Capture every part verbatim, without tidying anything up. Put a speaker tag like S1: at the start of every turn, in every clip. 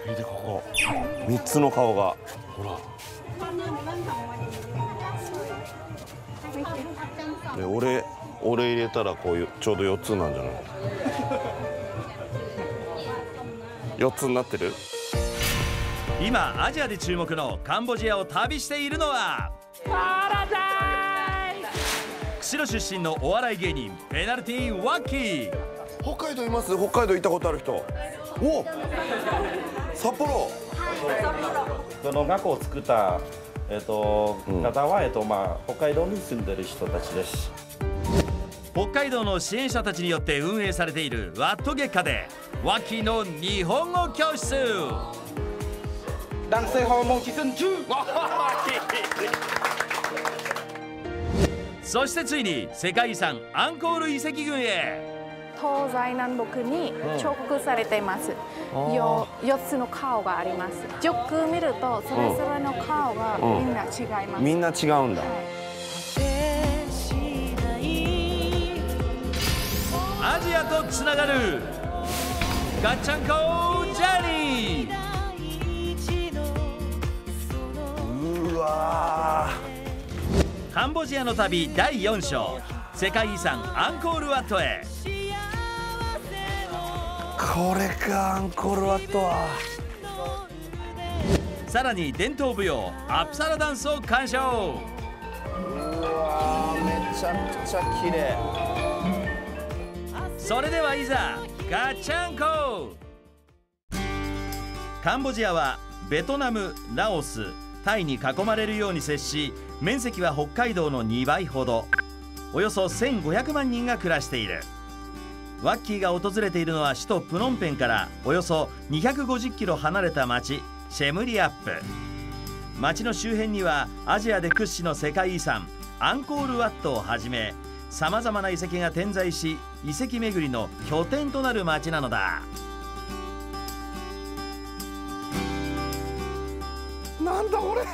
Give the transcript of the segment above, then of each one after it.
S1: 見てここみっつの顔がほら。で俺俺入れたらこういうちょうどよっつなんじゃない？よっつになってる？
S2: 今アジアで注目のカンボジアを旅しているのはパラダイス。釧路出身のお笑い芸人ペナルティワッキー。
S1: 北海道います？北海道行ったことある人。お札幌。
S3: この学校を作ったえっと、うん、方はえっとまあ北海道に住んでる人たちです。
S2: 北海道の支援者たちによって運営されているワット月間でワッキーの日本語教室。
S4: 男性ホルモンシーズンツー。
S2: そしてついに世界遺産アンコール遺跡群へ。
S5: 東西南北に彫刻されています。うん、よよっつの顔があります。よく見るとそれぞれの顔がみんな違います。
S1: うん、みんな違うんだ。はい、
S2: アジアとつながるガッチャンコジャーニ
S1: ー。うわ
S2: ー。カンボジアの旅だいよん章、世界遺産アンコールワットへ。
S1: これかアンコールワットは。
S2: さらに伝統舞踊アプサラダンスを鑑賞。
S1: うわー、めちゃくちゃ綺麗。
S2: それではいざガチャンコ。カンボジアはベトナム、ラオス、タイに囲まれるように接し、面積は北海道のにばいほど、およそせんごひゃくまんにんが暮らしている。ワッキーが訪れているのは首都プノンペンからおよそにひゃくごじゅっキロ離れた町シェムリアップ。町の周辺にはアジアで屈指の世界遺産アンコールワットをはじめさまざまな遺跡が点在し、遺跡巡りの拠点となる町なのだ。
S1: なんだこれ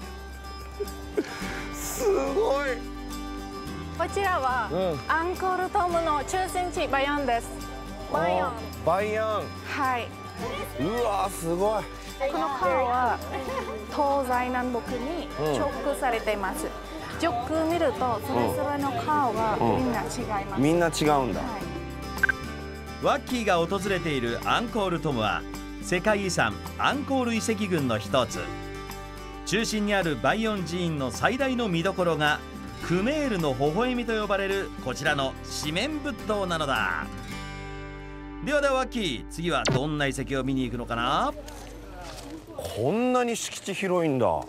S1: すごい。
S5: こちらは、うん、アンコールトムの中心地バヨンです。バヨン。
S1: バヨン。
S5: はい。
S1: うわー、すごい。
S5: この顔は東西南北に彫刻されています。うん、よく見るとそれぞれの顔がみんな違います。
S1: うん、みんな違うんだ。はい、
S2: ワッキーが訪れているアンコールトムは世界遺産アンコール遺跡群の一つ。中心にあるバイヨン寺院の最大の見どころがクメールの微笑みと呼ばれるこちらの四面仏塔なのだ。ではではワッキー、次はどんな遺跡を見に行くのかな。
S1: こんなに敷地広いんだ。は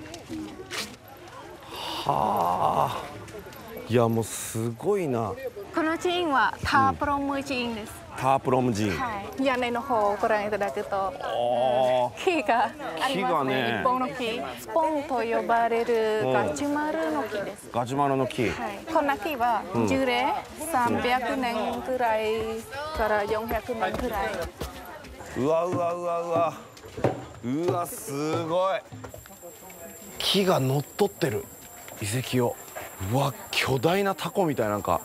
S1: あ、いやもうすごいな。
S5: この寺院はタープロム寺院です。うん、
S1: タープロム寺院。
S5: はい、屋根の方をご覧いただくと木がありますね。一本の木、スポンと呼ばれるガジュマルの木です。
S1: ガジュマルの木。はい、
S5: こんな木は樹齢さんびゃくねんくらいからよんひゃくねんくらい。
S1: うわうわうわうわ。うわすごい。木が乗っ取ってる遺跡を。うわ巨大なタコみたい。なんか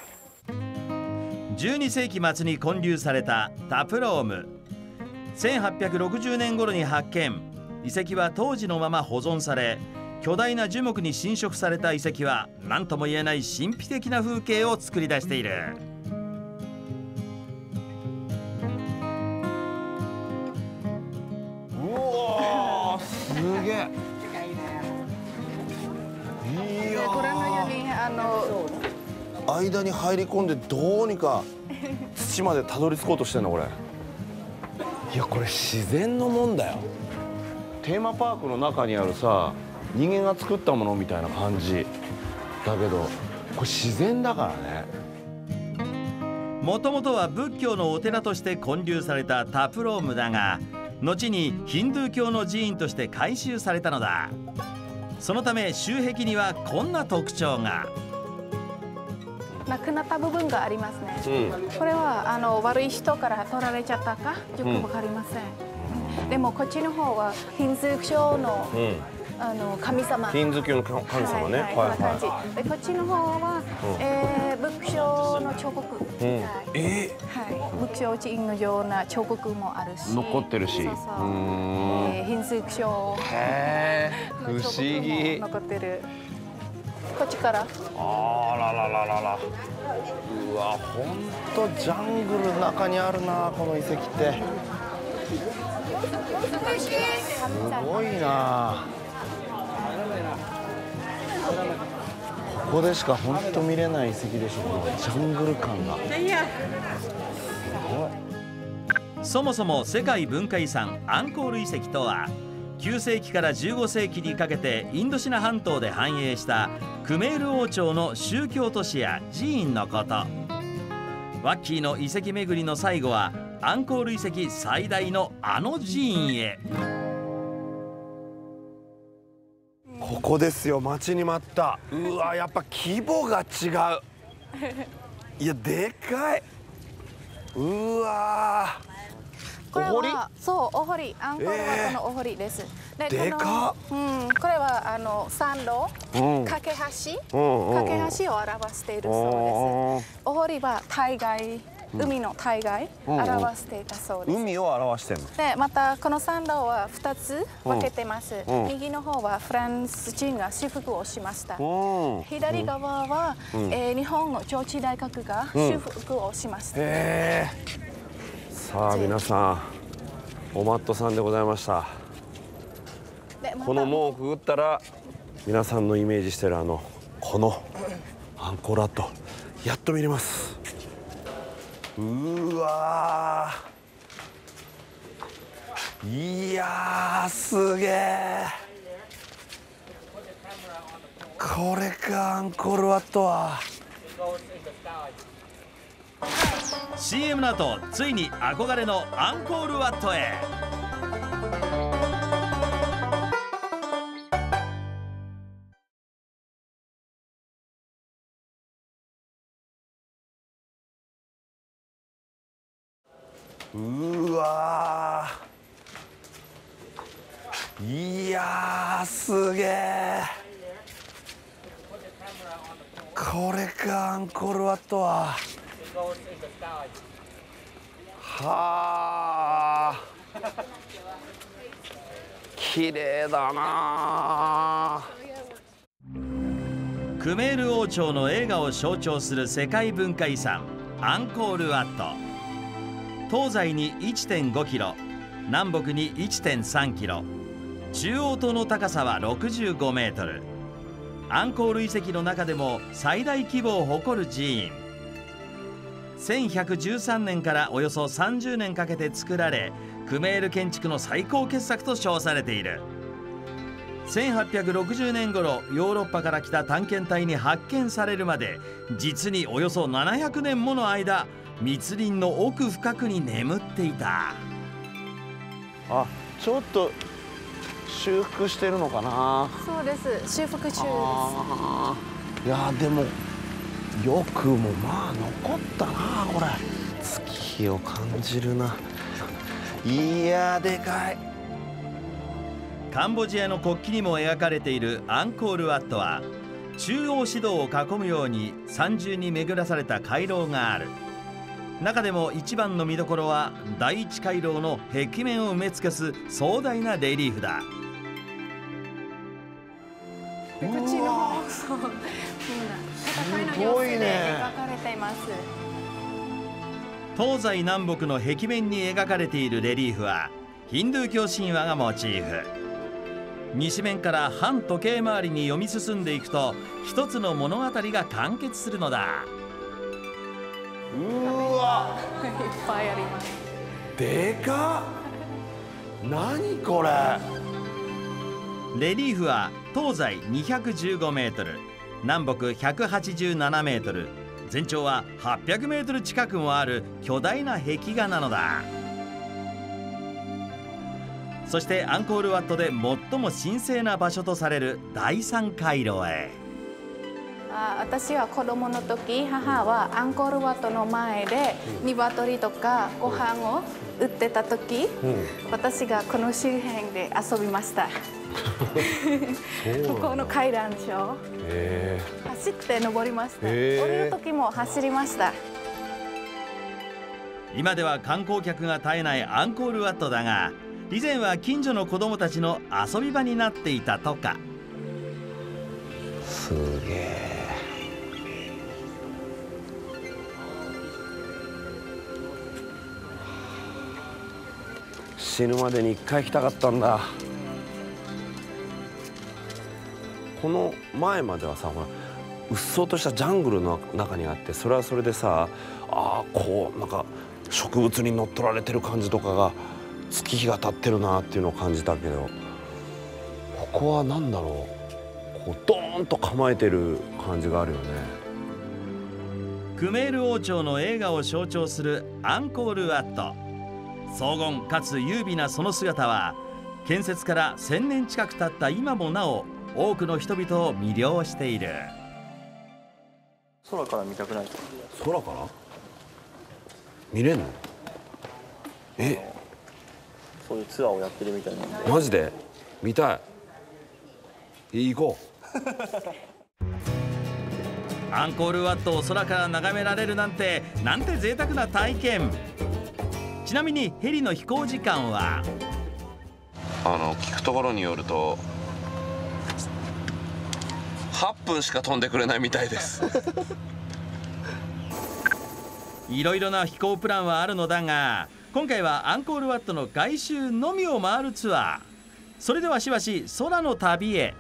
S2: じゅうにせいき末に建立されたタプローム。せんはっぴゃくろくじゅうねん頃に発見。遺跡は当時のまま保存され、巨大な樹木に侵食された遺跡は何とも言えない神秘的な風景を作り出している。
S1: うわーすげえ。いやー、
S5: ご覧のようにあの
S1: 間に入り込んでどうにか土までたどり着こうとしてんのこれ。いやこれ自然のもんだよ。テーマパークの中にあるさ、人間が作ったものみたいな感じだけど、これ自然だからね。
S2: もともとは仏教のお寺として建立されたタプロームだが、後にヒンドゥー教の寺院として改修されたのだ。そのため周壁にはこんな特徴が。
S5: なくなった部分がありますね。うん、これはあの悪い人から取られちゃったかよくわかりません。うん、でもこっちの方はヒンズー教の、うん、 あの神様。
S1: ヒンズー教の神様ね。
S5: はいはい、こんな感じ。でこっちの方は、えー、仏教の彫刻。
S1: うん、え
S5: はい、仏教人のような彫刻もあるし。
S1: 残ってるし。
S5: そうそう。えー、ヒンズー教。
S1: へえ。不思議。
S5: 残ってる。こっちから。
S1: あららららら。うわ、本当ジャングルの中にあるな、この遺跡って。すごいな。ここでしか本当見れない遺跡でしょ、このジャングル感が。すごい。
S2: そもそも世界文化遺産アンコール遺跡とは、きゅうせいきからじゅうごせいきにかけてインドシナ半島で繁栄したクメール王朝の宗教都市や寺院のこと。ワッキーの遺跡巡りの最後はアンコール遺跡最大のあの寺院へ。
S1: ここですよ、待ちに待った。うわ、やっぱ規模が違う。いや、でかい。うわ
S5: これはそう、お堀、アンコールワットのお堀です。
S1: えー、でか
S5: っ。うん、これはあの参道、うん、架け橋、うんうんうん、架け橋を表しているそうです。お堀は対外、海の対外、うん、表していたそうです。
S1: 海を表してるの。
S5: で、またこの参道は二つ分けてます。うん、右の方はフランス人が修復をしました。うん、左側は、うん、えー、日本の上智大学が修復をしました。うん、えー
S1: さあ皆さん、おマットさんでございました。この門をくぐったら皆さんのイメージしてるあのこのアンコールワットやっと見れます。うわー、いやー、すげえ。これかアンコールワットは。
S2: シーエム の後、ついに憧れのアンコールワットへ。
S1: うわー、いやー、すげえ。これかアンコールワットは。はあ、綺麗だな。
S2: クメール王朝の栄華を象徴する世界文化遺産アンコールワット。東西に いってんごキロ、南北に いってんさんキロ、中央塔の高さはろくじゅうごメートル。アンコール遺跡の中でも最大規模を誇る寺院。せんひゃくじゅうさんねんからおよそさんじゅうねんかけて作られ、クメール建築の最高傑作と称されている。せんはっぴゃくろくじゅうねん頃、ヨーロッパから来た探検隊に発見されるまで、実におよそななひゃくねんもの間、密林の奥深くに眠っていた。
S1: あ、ちょっと修復してるのかな。
S5: そうです、修復中です。
S1: いやでもよくもまあ残ったな、これ。月日を感じるな。いやでかい。
S2: カンボジアの国旗にも描かれているアンコールワットは、中央指導を囲むように三重に巡らされた回廊がある。中でも一番の見どころは第一回廊の壁面を埋め尽くす壮大なレリーフだ。
S5: こっちの方、そう、みんな戦いの様子で描かれています。
S2: 東西南北の壁面に描かれているレリーフはヒンドゥー教神話がモチーフ。西面から反時計回りに読み進んでいくと、一つの物語が完結するのだ。
S1: うわ
S5: いっぱいあります。
S1: でかっ。何これ。
S2: レリーフは東西にひゃくじゅうごメートル、南北ひゃくはちじゅうななメートル、全長ははっぴゃくメートル近くもある巨大な壁画なのだ。そしてアンコールワットで最も神聖な場所とされる第三回廊へ。
S5: あ、私は子供の時、母はアンコールワットの前で鶏とかご飯を売ってた時、うん、私がこの周辺で遊びました。ここの階段でしょ。走って登りました。降りる時も走りました。
S2: 今では観光客が絶えないアンコールワットだが、以前は近所の子供たちの遊び場になっていたとか。
S1: すげえ。死ぬまでに一回来たかったんだ。この前まではさ、ほらうっそうとしたジャングルの中にあって、それはそれでさ、ああこうなんか植物に乗っ取られてる感じとかが月日が経ってるなっていうのを感じたけど、ここは何だろう、こうドーンと構えてる感じがあるよね。
S2: クメール王朝の栄華を象徴するアンコールワット。荘厳かつ優美なその姿は、建設からせんねん近く経った今もなお多くの人々を魅了している。
S4: 空から見たくないですか？
S1: 空から見れんの？え、
S4: そういうツアーをやってるみたいなんで。
S1: マジで見たい。行こう。
S2: アンコールワットを空から眺められるなんて、なんて贅沢な体験。ちなみにヘリの飛行時間は、
S1: あの聞くところによるとはっぷんしか飛んでくれないみたいです。
S2: いろいろな飛行プランはあるのだが、今回はアンコールワットの外周のみを回るツアー。それではしばし空の旅へ。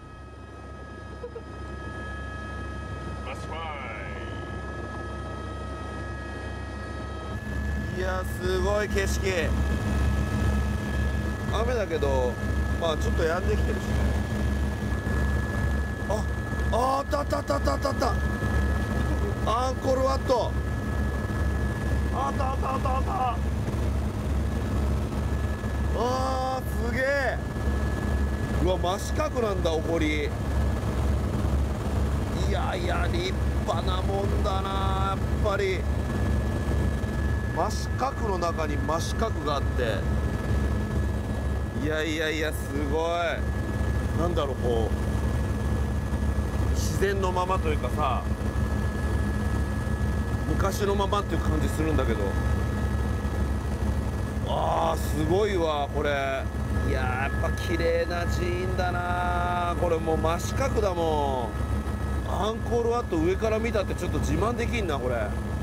S1: いやすごい景色。雨だけどまあちょっと止んできてるしね。あああったあったあったあったあったあった。アンコールワットあったあったあったあった。あーすげえ。うわ真四角なんだお堀。いやいや立派なもんだなやっぱり。真四角の中に真四角があって、いやいやいやすごい。なんだろう、こう自然のままというかさ、昔のままっていう感じするんだけど、あーすごいわこれ。いややっぱ綺麗な寺院だなこれ。もう真四角だもん。アンコールワット上から見たってちょっと自慢できんなこれ。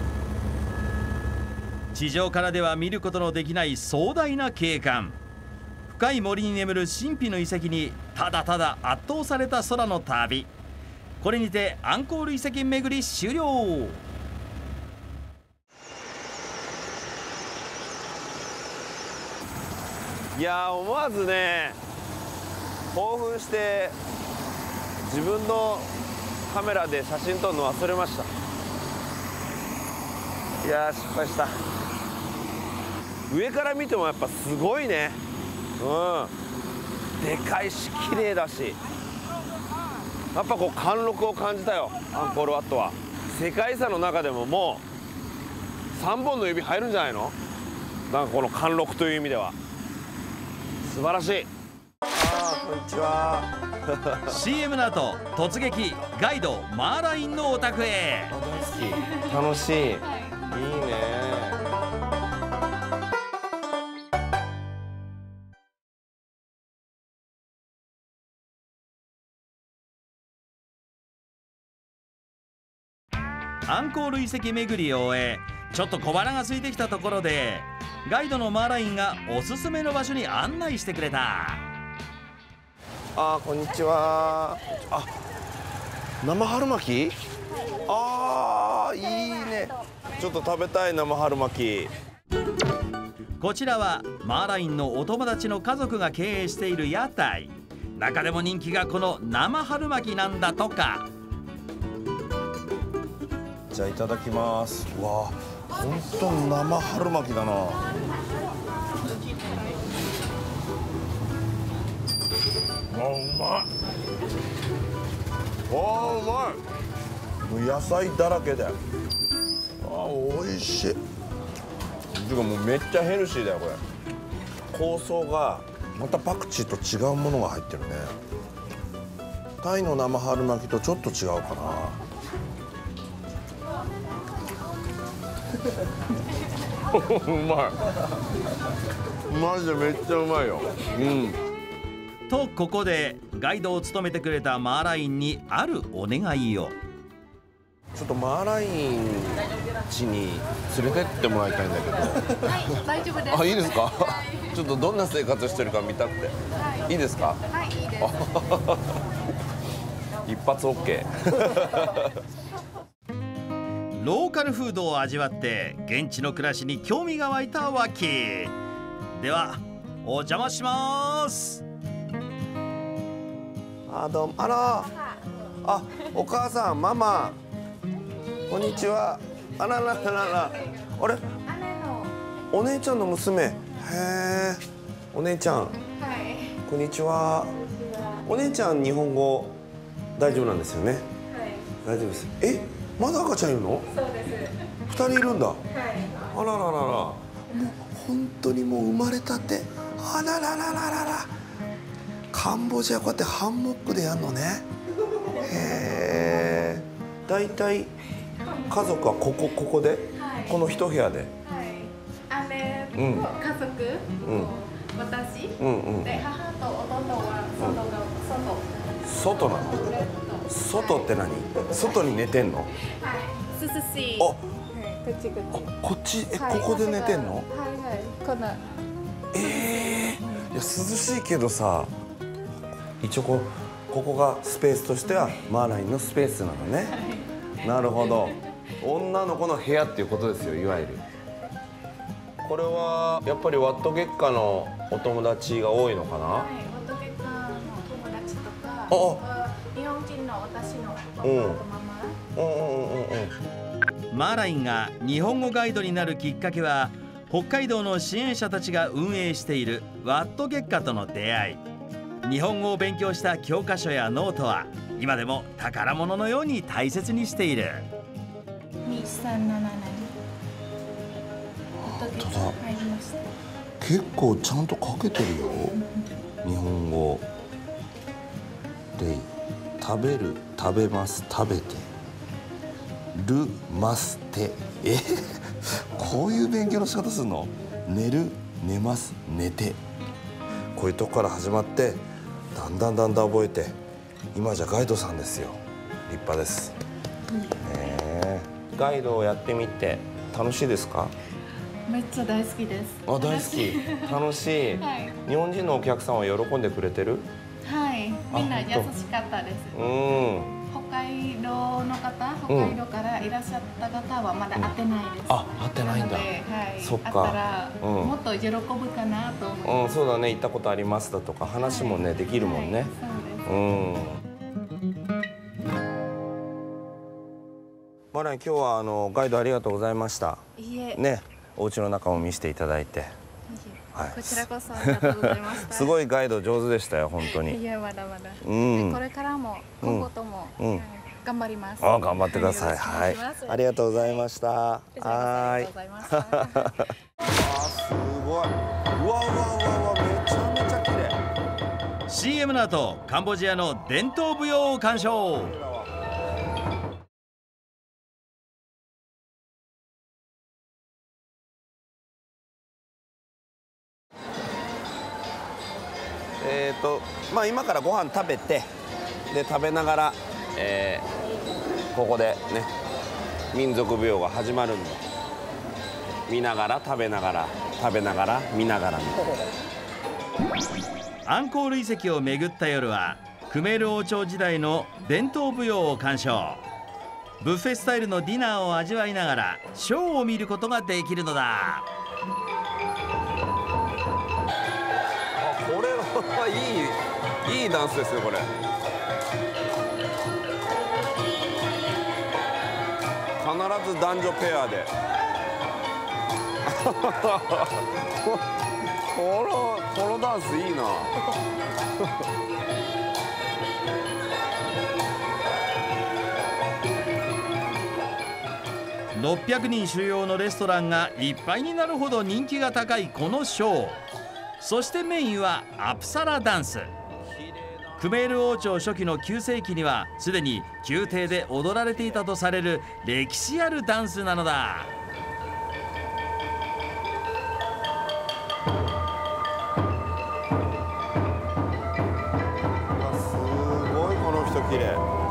S2: 地上からでは見ることのできない壮大な景観。深い森に眠る神秘の遺跡にただただ圧倒された空の旅。これにてアンコール遺跡巡り終了。
S1: いや思わずね興奮して自分のカメラで写真撮るの忘れました。いや失敗した。上から見てもやっぱすごいね。うんでかいし綺麗だし、やっぱこう貫禄を感じたよアンコールワットは。世界遺産の中でももうさんぼんの指入るんじゃないの。なんかこの貫禄という意味では素晴らしい。あーこんにちは。
S2: シーエム の後突撃ガイドマーラインのお宅へ。
S1: 大好き。楽しい、いいね。
S2: アンコール遺跡巡りを終え、ちょっと小腹が空いてきたところでガイドのマーラインがおすすめの場所に案内してくれた。
S1: あーこんにちは。あ生春巻き、あーいいね。ちょっと食べたい生春巻き。
S2: こちらはマーラインのお友達の家族が経営している屋台。中でも人気がこの生春巻きなんだとか。
S1: じゃあいただきます。うわほんと生春巻きだな。あうまい。あうまい。 野菜だらけで、あ、美味しい。てかもうめっちゃヘルシーだよこれ。香草がまたパクチーと違うものが入ってるね。タイの生春巻きとちょっと違うかな。うまい。マジでめっちゃうまいよ。うん。
S2: とここでガイドを務めてくれたマーラインにあるお願いを。
S1: ちょっとマーライン家に連れてってもらいたいんだけど。
S5: はい、大丈夫です。
S1: あ、いいですか。ちょっとどんな生活してるか見たくて。はい、いいですか。
S5: はい、いいです。
S1: 一発 オーケー。
S2: ローカルフードを味わって現地の暮らしに興味が湧いたワッキー。ではお邪魔します。
S1: あ、どうも、あら。あ、お母さん、ママ。こんにちは。あららららら。あれ。お姉ちゃんの娘。へえ。お姉ちゃん。はい。こんにちは。お姉ちゃん、日本語。大丈夫なんですよね。はい。大丈夫です。え、まだ赤ちゃんいるの？そうです。二人いるんだ。はい。あらららら。もう本当にもう生まれたて。あらららららら。カンボジアこうやってハンモックでやるのね。へえ。だいたい家族はここここで、はい、この一部屋で。はい。姉と家族、うん、私、うんうん、で母と弟は外が、うん、外。外なの？外って何？外に寝てんの？はい。涼しい。あ、こっちこっち。こっち、え、はい、ここで寝てんの？はいはい。こんな。ええー。いや涼しいけどさ、一応こここがスペースとしてはマーラインのスペースなのね。はい、なるほど。女の子の部屋っていうことですよ、いわゆる。これはやっぱりワット月花のお友達が多いのかな？はい、ワット月花の友達とか。あ。日本人の私のパパとママ。うんうんうんうん。
S2: マーラインが日本語ガイドになるきっかけは、北海道の支援者たちが運営しているワット月花との出会い。日本語を勉強した教科書やノートは今でも宝物のように大切にしている。
S5: にさんななねん。
S1: 本当だ。結構ちゃんと書けてるよ。日本語で食べる、食べます、食べてる、ますて。えこういう勉強の仕方するの？寝る、寝ます、寝て。こういうとこから始まってだんだんだんだん覚えて、今じゃガイドさんですよ。立派です、うん、ね。ガイドをやってみて楽しいですか？
S5: めっちゃ大好きです。
S1: あ、大好き。楽しい、はい、日本人のお客さんは喜んでくれてる？はい、みんな優しかったです。うん。北海道の方、北海道からいらっしゃった方はまだ会ってないです。うん、あ、会ってないんだ。はい、そっか。会ったら、うん、もっと喜ぶかなと思います。うん、そうだね。行ったことありますだとか話もね、はい、できるもんね。はい、そうです。うん。マライ、今日はあのガイドありがとうございました。いいえ。ね、お家の中も見せていただいて。はい、こちらこそありがとうございました。すごいガイド上手でしたよ、本当に。いや、まだまだ。うん。これからも今後とも、うん、頑張ります。あ、頑張ってください。はい。ありがとうございました。はい。ありがとうございました。あ、すごい。うわうわうわうわ、めちゃめちゃ綺麗。
S2: シーエム の後、カンボジアの伝統舞踊を鑑賞。
S1: えーとまあ、今からご飯食べて、で食べながら、えー、ここでね民族舞踊が始まるんで、見ながら食べながら食べながら見ながらみたい
S2: な。アンコール遺跡を巡った夜はクメール王朝時代の伝統舞踊を鑑賞。ブッフェスタイルのディナーを味わいながらショーを見ることができるのだ。
S1: いい、いいダンスですよこれ。必ず男女ペアでこのこのダンスいいな。
S2: ろっぴゃくにん収容のレストランがいっぱいになるほど人気が高いこのショー。そしてメインはアプサラダンス。クメール王朝初期のきゅうせいきにはすでに宮廷で踊られていたとされる歴史あるダンスなのだ。
S1: すごいこの人綺麗。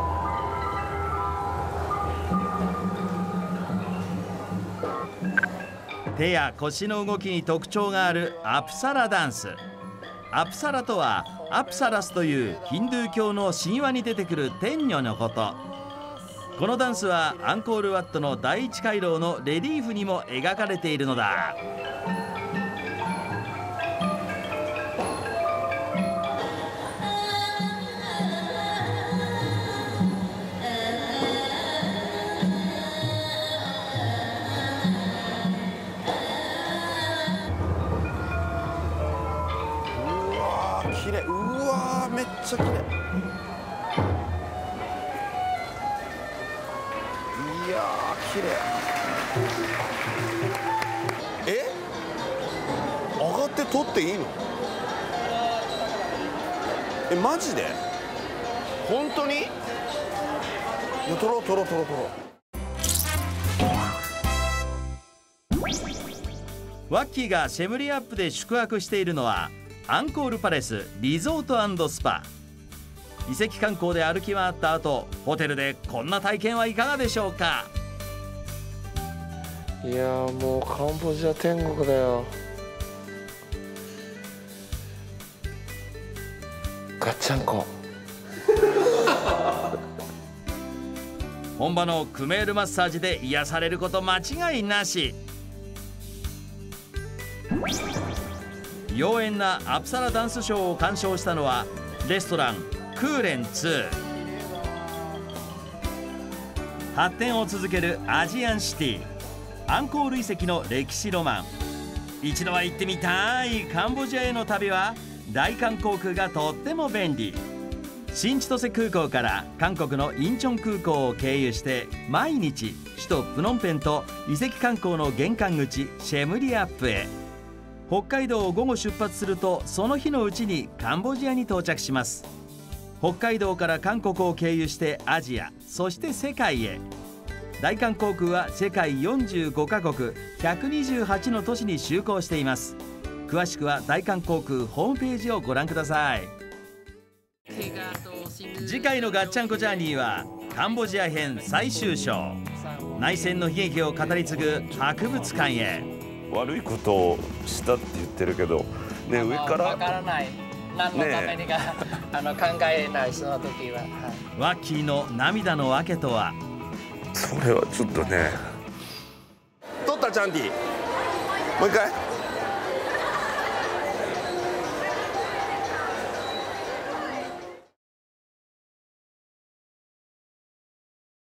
S2: 手や腰の動きに特徴があるアプサラダンス。アプサラとはアプサラスというヒンドゥー教の神話に出てくる天女のこと。このダンスはアンコールワットの第一回廊のレリーフにも描かれているのだ。
S1: 綺麗。うわーめっちゃ綺麗。いやー綺麗。え上がって撮っていいの？えマジで本当に？いや撮ろう撮ろう撮ろう撮ろ
S2: う。ワッキーがシェムリアップで宿泊しているのはアンコールパレスリゾート&スパ。遺跡観光で歩き回った後、ホテルでこんな体験はいかがでしょうか。
S1: いやーもうカンボジア天国だよ。ガッチャンコ
S2: 本場のクメールマッサージで癒されること間違いなし。妖艶なアプサラダンスショーを鑑賞したのはレストランクーレンツー。発展を続けるアジアンシティ、アンコール遺跡の歴史ロマン。一度は行ってみたいカンボジアへの旅は大韓航空がとっても便利。新千歳空港から韓国のインチョン空港を経由して毎日首都プノンペンと遺跡観光の玄関口シェムリアップへ。北海道を午後出発するとその日のうちにカンボジアに到着します。北海道から韓国を経由してアジア、そして世界へ。大韓航空は世界よんじゅうごカ国ひゃくにじゅうはちの都市に就航しています。詳しくは大韓航空ホームページをご覧ください。次回のガッチャンコジャーニーはカンボジア編最終章。内戦の悲劇を語り継ぐ博物館へ。
S1: 悪いことをしたって言ってるけど、ね、上から
S6: わからない。何のためにか、ね、あの考えないその時は、はい、
S2: ワッキーの涙の訳とは。
S1: それはちょっとね。撮ったチャンティ。もう一回。